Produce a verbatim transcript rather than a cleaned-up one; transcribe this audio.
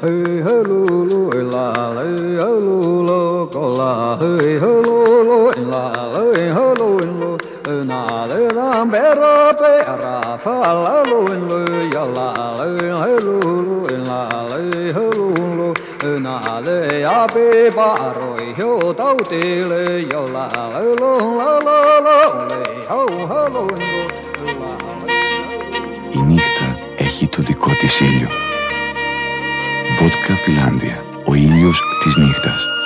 Η νύχτα έχει το δικό της ήλιο. Vodka FINLANDIA, ο ήλιος της νύχτας.